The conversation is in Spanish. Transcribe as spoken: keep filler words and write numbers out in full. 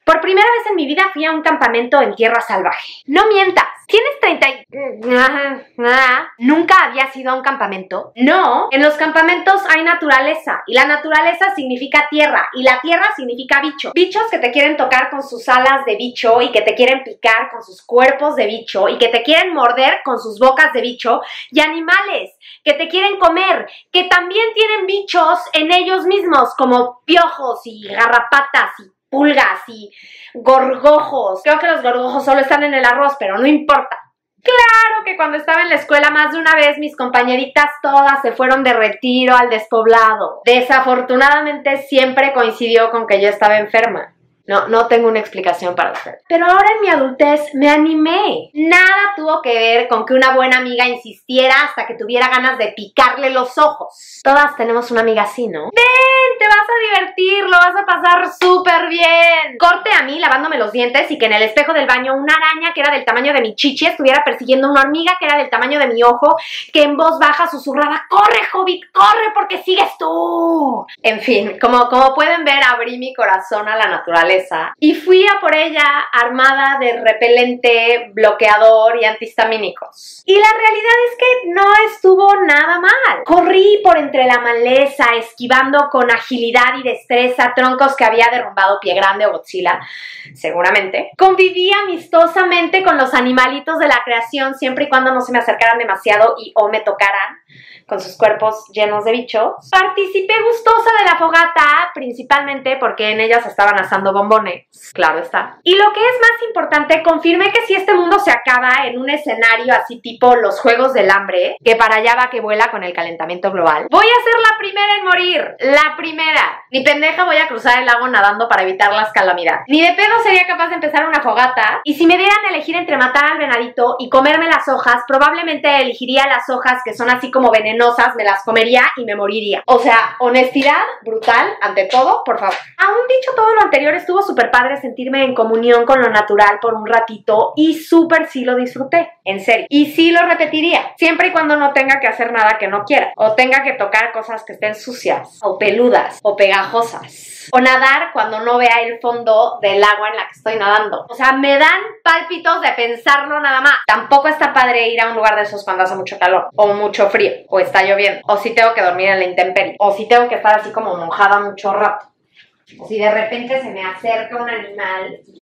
Por primera vez en mi vida fui a un campamento en tierra salvaje. No mientas. ¿Tienes treinta y...? ¿Nunca habías ido a un campamento? No. En los campamentos hay naturaleza. Y la naturaleza significa tierra. Y la tierra significa bicho. Bichos que te quieren tocar con sus alas de bicho y que te quieren picar con sus cuerpos de bicho y que te quieren morder con sus bocas de bicho. Y animales que te quieren comer, que también tienen bichos en ellos mismos, como piojos y garrapatas y pulgas y gorgojos. Creo que los gorgojos solo están en el arroz, pero no importa. Claro que cuando estaba en la escuela más de una vez mis compañeritas todas se fueron de retiro al despoblado. Desafortunadamente siempre coincidió con que yo estaba enferma. No, no tengo una explicación para hacer. Pero ahora en mi adultez me animé. Nada tuvo que ver con que una buena amiga insistiera hasta que tuviera ganas de picarle los ojos. Todas tenemos una amiga así, ¿no? ¡Ven! Te vas a divertir, lo vas a pasar súper bien. Corte a mí lavándome los dientes y que en el espejo del baño una araña que era del tamaño de mi chichi estuviera persiguiendo una hormiga que era del tamaño de mi ojo, que en voz baja susurraba: ¡corre, Hobbit, corre porque sigues tú! En fin, como, como pueden ver, abrí mi corazón a la naturaleza y fui a por ella armada de repelente, bloqueador y antihistamínicos. Y la realidad es que no estuvo nada mal. Corrí por entre la maleza, esquivando con agilidad y destreza troncos que había derrumbado Pie Grande o Godzilla, seguramente. Conviví amistosamente con los animalitos de la creación siempre y cuando no se me acercaran demasiado y o me tocaran con sus cuerpos llenos de bichos. Participé gustosa de la fogata, principalmente porque en ellas estaban asando bombones, claro está. Y lo que es más importante, confirmé que si este mundo se acaba en un escenario así tipo los Juegos del Hambre, que para allá va que vuela con el calentamiento global, voy a ser la primera en morir, la primera. Ni pendeja voy a cruzar el lago nadando para evitar las calamidades. Ni de pedo sería capaz de empezar una fogata, y si me dieran a elegir entre matar al venadito y comerme las hojas, probablemente elegiría las hojas que son así como venenosas, me las comería y me moriría. O sea, honestidad brutal ante todo, por favor. Aún dicho todo lo anterior, estuvo súper padre sentirme en comunión con lo natural por un ratito y súper sí lo disfruté, en serio. Y sí lo repetiría, siempre y cuando no tenga que hacer nada que no quiera, o tenga que tocar cosas que estén sucias, o peludas, o pegajosas, o nadar cuando no vea el fondo del agua en la que estoy nadando. O sea, me dan pálpitos de pensarlo nada más. Tampoco está padre ir a un lugar de esos cuando hace mucho calor, o mucho frío, o está lloviendo, o si tengo que dormir en la intemperie, o si tengo que estar así como mojada mucho rato. O si de repente se me acerca un animal